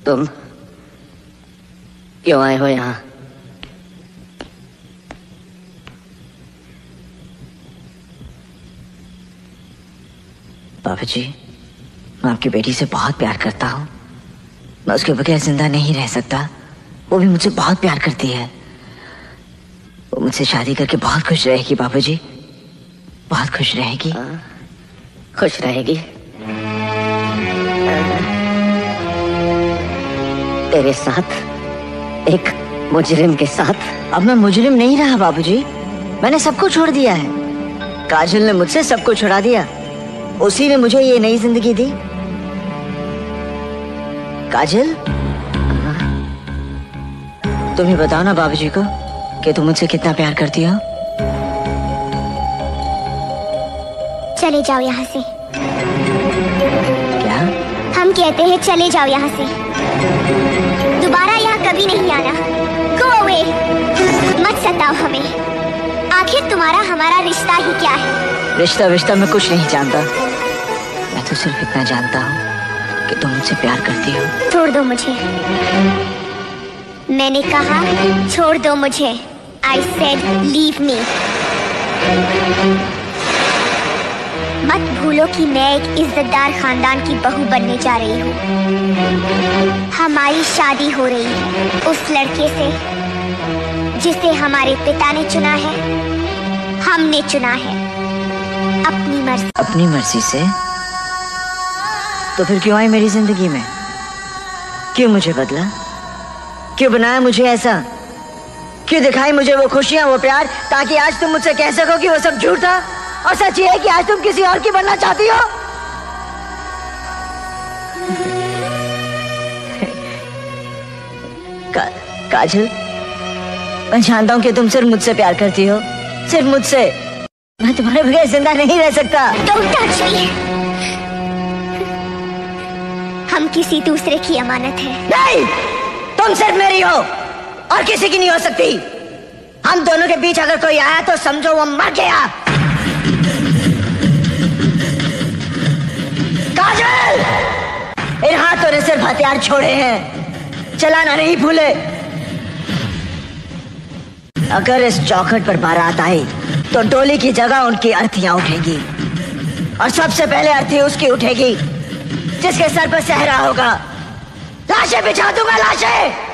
तुम क्यों आए हो यहाँ? बाबूजी, मैं आपकी बेटी से बहुत प्यार करता हूँ। मैं उसके बगैर जिंदा नहीं रह सकता। वो भी मुझसे बहुत प्यार करती है। वो मुझसे शादी करके बहुत खुश रहेगी बाबूजी, बहुत खुश रहेगी। खुश रहेगी? तेरे साथ, एक मुजरिम के साथ? अब मैं मुजरिम नहीं रहा बाबूजी, मैंने सबको छोड़ दिया है। काजल ने मुझसे सबको छुड़ा दिया, उसी ने मुझे ये नई जिंदगी दी। काजल, तुम ही बताओ ना बाबूजी को कि तुम मुझसे कितना प्यार करती हो। चले जाओ यहाँ से। क्या? हम कहते हैं चले जाओ यहाँ से, दोबारा यहाँ कभी नहीं आना। Go away। मत सताओ हमें। आखिर तुम्हारा हमारा रिश्ता ही क्या है? रिश्ता मैं कुछ नहीं जानता। मैं तो सिर्फ इतना जानता हूँ कि तुम मुझसे प्यार करती हो। छोड़ दो मुझे। मैंने कहा छोड़ दो मुझे। I said leave me। मत भूलो कि मैं एक इज्जतदार खानदान की बहू बनने जा रही हूँ। हमारी शादी हो रही है उस लड़के से जिसे हमारे पिता ने चुना है, हमने चुना है अपनी मर्जी। अपनी मर्जी से? तो फिर क्यों आई मेरी जिंदगी में? क्यों मुझे बदला? क्यों बनाया मुझे ऐसा? क्यों दिखाई मुझे वो खुशियां, वो प्यार, ताकि आज तुम मुझसे कह सको कि वो सब झूठ था और सच ये है कि आज तुम किसी और की बनना चाहती हो? काजल, मैं जानता हूं कि तुम सिर्फ मुझसे प्यार करती हो, सिर्फ मुझसे। मैं तुम्हारे बगैर जिंदा नहीं रह सकता। Don't touch me। हम किसी दूसरे की अमानत है। नहीं, तुम सिर्फ मेरी हो और किसी की नहीं हो सकती। हम दोनों के बीच अगर कोई आया तो समझो वो मर गया। काजल, इन हाथों ने सिर्फ हथियार छोड़े हैं, चलाना नहीं भूले। अगर इस चौखट पर बारात आई तो डोली की जगह उनकी अर्थियां उठेगी और सबसे पहले अर्थी उसकी उठेगी जिसके सर पर सहरा होगा। लाशें बिछा दूंगा, लाशें।